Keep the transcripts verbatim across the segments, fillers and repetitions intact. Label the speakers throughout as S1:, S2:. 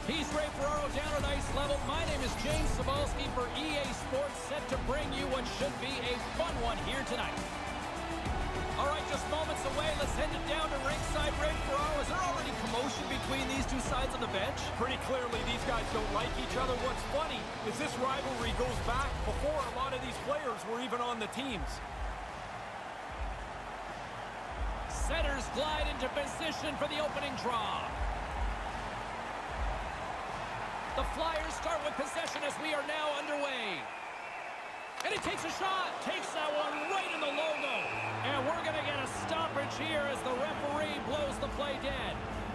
S1: He's Ray Ferraro down at ice level. My name is James Cybulski for E A Sports, set to bring you what should be a fun one here tonight. All right, just moments away. Let's head it down to ringside. Ray Ferraro, is there already commotion between these two sides of the bench?
S2: Pretty clearly, these guys don't like each other. What's funny is this rivalry goes back before a lot of these players were even on the teams.
S1: Setters glide into position for the opening draw. The Flyers start with possession as we are now underway. And he takes a shot. Takes that one right in the logo. And we're going to get a stoppage here as the referee blows the play dead.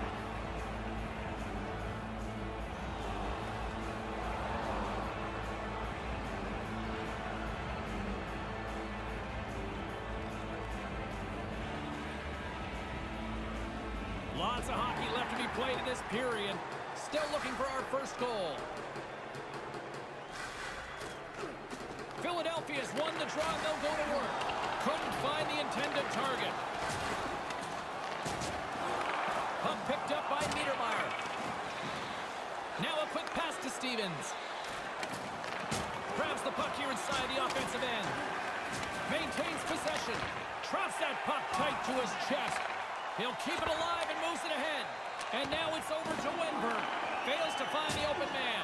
S1: Lots of hockey left to be played in this period. Still looking for our first goal. Philadelphia's won the draw, and they'll go to work. Couldn't find the intended target. Puck picked up by Niedermayer. Now a quick pass to Stevens. Grabs the puck here inside the offensive end. Maintains possession. Traps that puck tight to his chest. He'll keep it alive and moves it ahead. And now it's over to Wenberg. Fails to find the open man.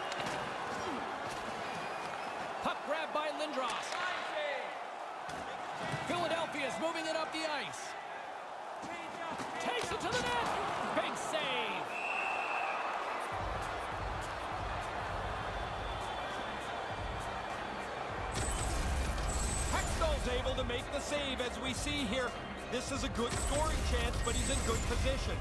S1: Puck grabbed by Lindros. Philadelphia's moving it up the ice. Takes it to the net. Big save.
S2: Hextall's able to make the save as we see here. This is a good scoring chance, but he's in good position.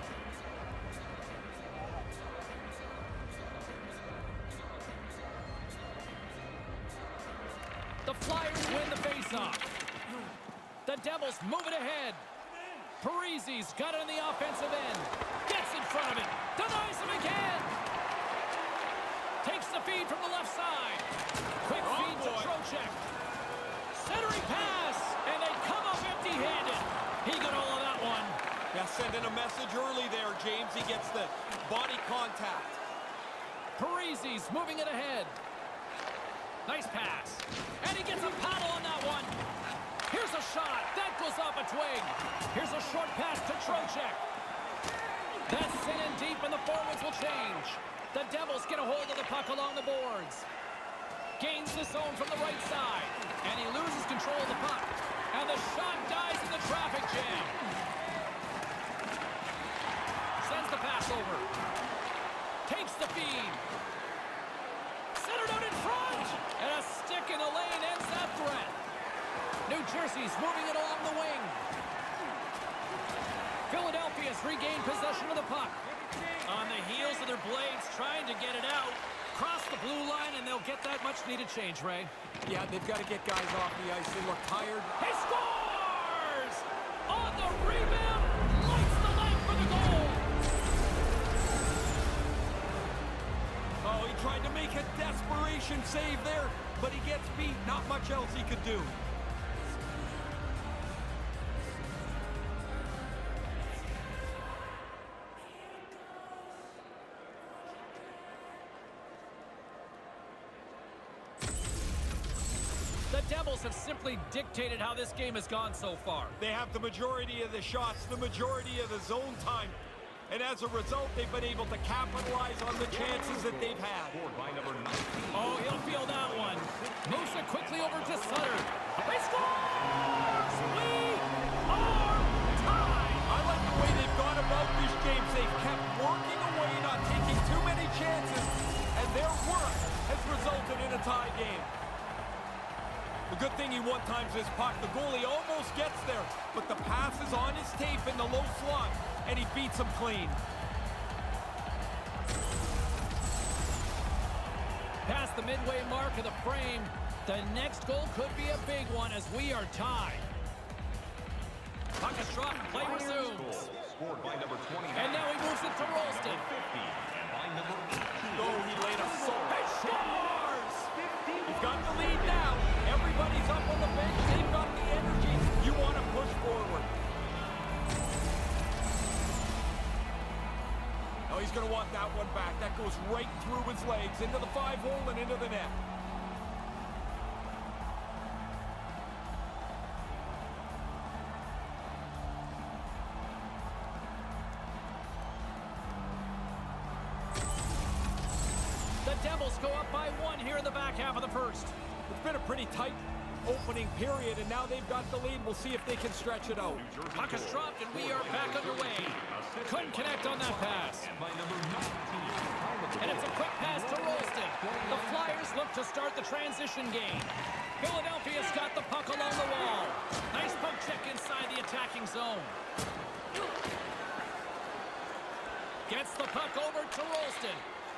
S1: The Flyers win the faceoff. The Devils move it ahead. Parise's got it on the offensive end. Gets in front of it. Denies him again. Takes the feed from the left side. Quick
S2: oh,
S1: feed
S2: boy.
S1: to Trocheck. Centering pass. And they come up empty-handed. He got all of that one.
S2: Yeah, sending a message early there, James. He gets the body contact.
S1: Parise's moving it ahead. Nice pass. And he gets a paddle on that one. Here's a shot. That goes off a twig. Here's a short pass to Trocheck. That's sent in deep, and the forwards will change. The Devils get a hold of the puck along the boards. Gains the zone from the right side. And he loses control of the puck. And the shot dies in the traffic jam. Sends the pass over. Takes the feed. Centered out in front. And a stick in the lane ends that threat. New Jersey's moving it along the wing. Philadelphia's regained possession of the puck. On the heels of their blades, trying to get it out. Cross the blue line, and they'll get that much-needed change, Ray.
S2: Yeah, they've got to get guys off the ice. They look tired.
S1: He scores! On the rebound, lights the leg for the goal.
S2: Oh, he tried to make a desperation save there, but he gets beat. Not much else he could do.
S1: The Devils have simply dictated how this game has gone so far.
S2: They have the majority of the shots, the majority of the zone time. And as a result, they've been able to capitalize on the chances that they've had.
S1: Oh, he'll feel that one. Moves it quickly over to Sutter. He scores! We are tied!
S2: I like the way they've gone about this game. They've kept working away, not taking too many chances, and their work has resulted in a tie game. The good thing he one-times his puck. The goalie almost gets there, but the pass is on his tape in the low slot, and he beats him clean.
S1: Past the midway mark of the frame, the next goal could be a big one as we are tied. Puck is dropped, play resumes. And now he moves it to Rolston.
S2: Oh, he laid a soul.
S1: He scores!
S2: He's got the lead now. Everybody's up on the bench. They've got the energy. You want to push forward. Oh, he's going to want that one back. That goes right through his legs, into the five hole and into the net.
S1: The Devils go up by one here in the back half of the first.
S2: It's been a pretty tight opening period, and now they've got the lead. We'll see if they can stretch it out.
S1: Puck is dropped, and we are back underway. Couldn't connect on that pass. And it's a quick pass to Rolston. The Flyers look to start the transition game. Philadelphia's got the puck along the wall. Nice poke check inside the attacking zone. Gets the puck over to Rolston.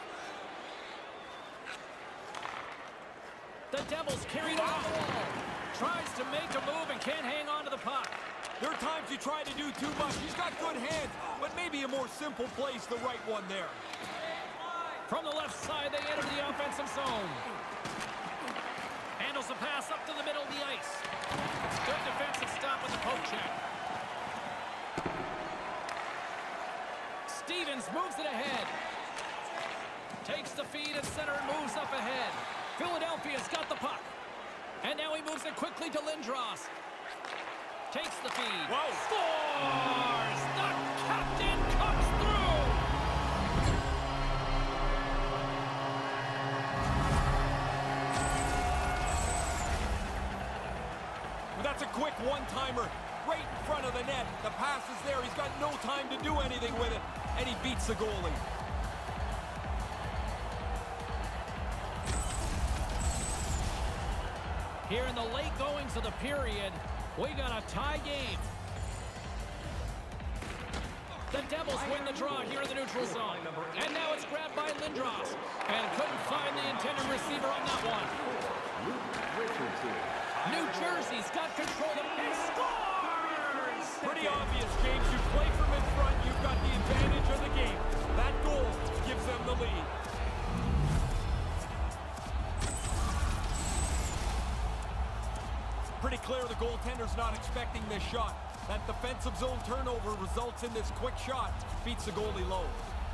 S1: The Devils carried off the wall. Tries to make a move and can't hang on to the puck.
S2: There are times you try to do too much. He's got good hands, but maybe a more simple play's the right one there.
S1: From the left side, they enter the offensive zone. Handles the pass up to the middle of the ice. Good defensive stop with the poke check. Stevens moves it ahead. Takes the feed at center and moves up ahead. Philadelphia's got the puck. And now he moves it quickly to Lindros. Takes the feed.
S2: Whoa.
S1: Scores! The captain comes through!
S2: Well, that's a quick one-timer right in front of the net. The pass is there. He's got no time to do anything with it. And he beats the goalie.
S1: Here in the late goings of the period, we got a tie game. The Devils win the draw here in the neutral zone. And now it's grabbed by Lindros. And couldn't find the intended receiver on that one. New Jersey's got control of it. He scores!
S2: Pretty obvious, James. You play from in front, you've got the advantage of the game. That goal gives them the lead. Pretty clear the goaltender's not expecting this shot. That defensive zone turnover results in this quick shot. Beats the goalie low.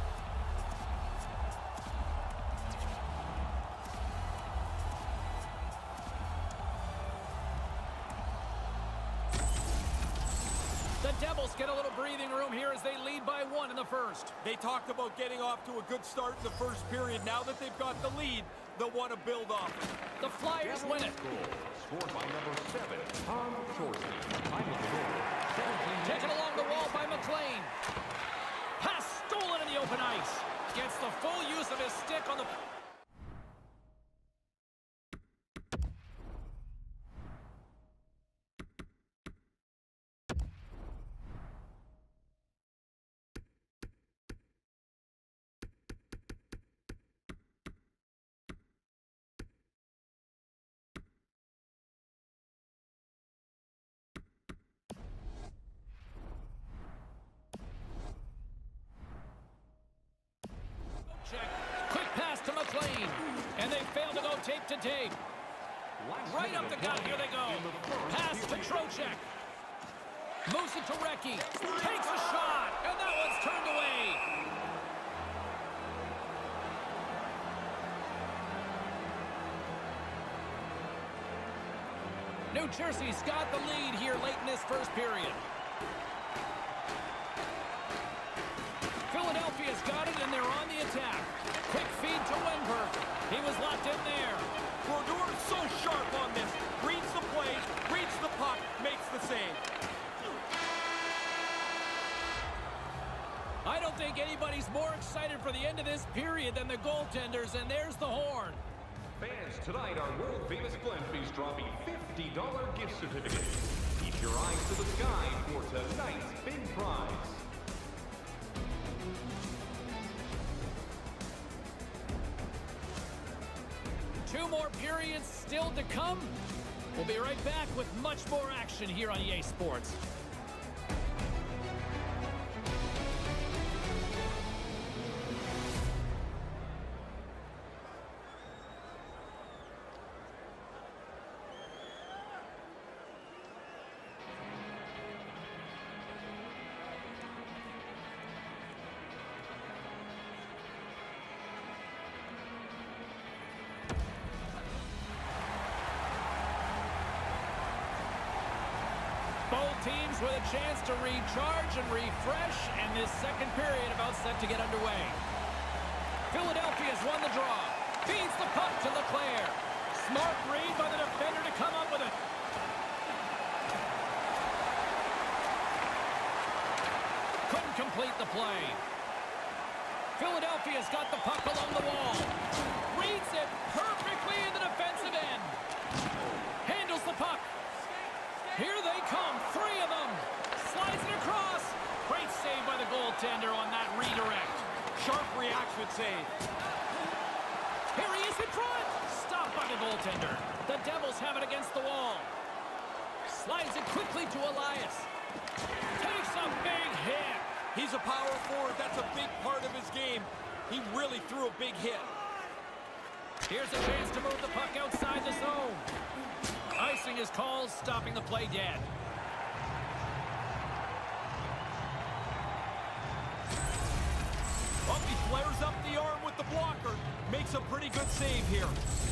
S1: The Devils get a little breathing room here as they lead by one in the first.
S2: They talked about getting off to a good start in the first period. Now that they've got the lead, they'll want to build off it.
S1: The Flyers win it.
S3: Scored by number seven, Tom Chorley.
S1: Taken along the wall by McLean. Pass stolen in the open ice. Gets the full use of his stick on the... Check. Quick pass to McLean. And they fail to go tape to tape. Right up the gut. Here they go. Pass to Trocheck. Moves it to Recchi. Takes a shot. And that one's turned away. New Jersey's got the lead here late in this first period. Philadelphia's got it, and they're on the attack. Quick feed to Wenberg. He was locked in there.
S2: Brodeur so sharp on this. Reads the play, reads the puck, makes the save.
S1: I don't think anybody's more excited for the end of this period than the goaltenders, and there's the horn.
S3: Fans, tonight our world-famous Glenfish dropping fifty dollar gift certificate. Keep your eyes to the sky for tonight's big prize.
S1: Two more periods still to come. We'll be right back with much more action here on E A Sports. Both teams with a chance to recharge and refresh, and this second period about set to get underway. Philadelphia's won the draw. Feeds the puck to Leclerc. Smart read by the defender to come up with it. Couldn't complete the play. Philadelphia's got the puck along the wall. Reads it perfectly in the defensive end. Handles the puck. Here they come, three of them. Slides it across. Great save by the goaltender on that redirect.
S2: Sharp reaction save.
S1: Here he is in front. Stopped by the goaltender. The Devils have it against the wall. Slides it quickly to Elias. Takes a big hit.
S2: He's a power forward. That's a big part of his game. He really threw a big hit.
S1: Here's a chance to move the puck outside the zone. Icing is called, stopping the play dead.
S2: Well, he flares up the arm with the blocker. Makes a pretty good save here.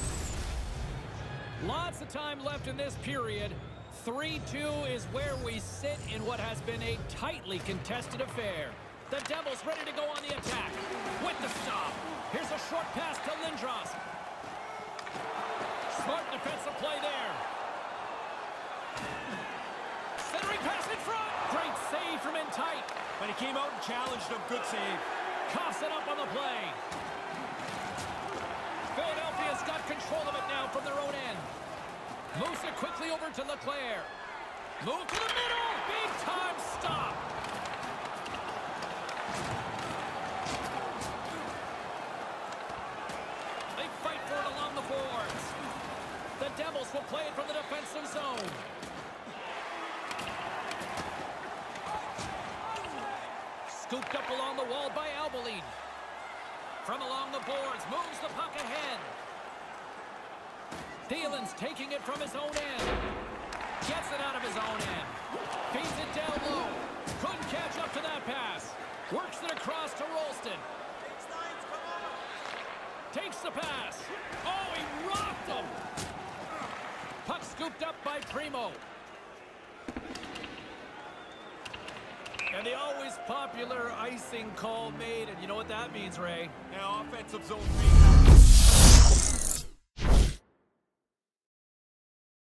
S1: Lots of time left in this period. three two is where we sit in what has been a tightly contested affair. The Devils ready to go on the attack. With the stop. Here's a short pass to Lindros. Smart defensive play there. Centering pass in front. Great save from in tight.
S2: But he came out and challenged him. Good save.
S1: Coughs it up on the play. Philadelphia's got control of it now from their own end. Moves it quickly over to Leclerc. Move to the middle. Big time stop. They fight for it along the boards. The Devils will play it from the defensive zone. Scooped up along the wall by Albeline. From along the boards, moves the puck ahead. Thielen's taking it from his own end. Gets it out of his own end. Feeds it down low. Couldn't catch up to that pass. Works it across to Rolston. Takes the pass. Oh, he rocked him. Puck scooped up by Primo. And the always popular icing call made, and you know what that means, Ray?
S2: Now, offensive zone three.